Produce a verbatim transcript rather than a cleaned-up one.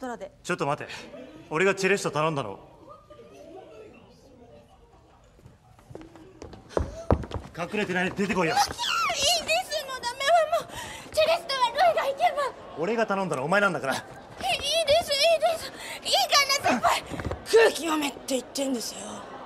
トラで。 ちょっと待て、俺がチェレスト頼んだの。隠れてないで出てこいよ。 いいんです、のだめはもうチェレストはルイが行けば。 俺が頼んだのお前なんだから。 いいですいいです、いいから先輩。空気読めって言ってんですよ。